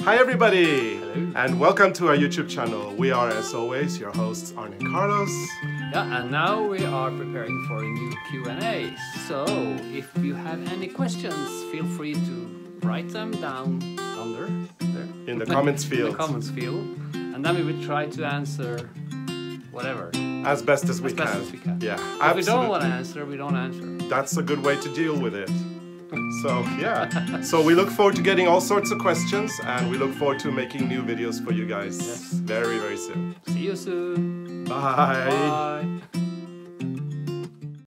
Hi everybody! Hello. And welcome to our YouTube channel. We are, as always, your hosts Arne and Carlos. Yeah, and now we are preparing for a new Q&A. So, if you have any questions, feel free to write them down under there. In the comments field. In the comments field. And then we will try to answer whatever. As best as we As best as we can. Yeah, If absolutely. we don't want to answer, we don't answer. That's a good way to deal with it. So, yeah. So we look forward to getting all sorts of questions, and we look forward to making new videos for you guys Yes. very, very soon. See you soon. Bye. Bye.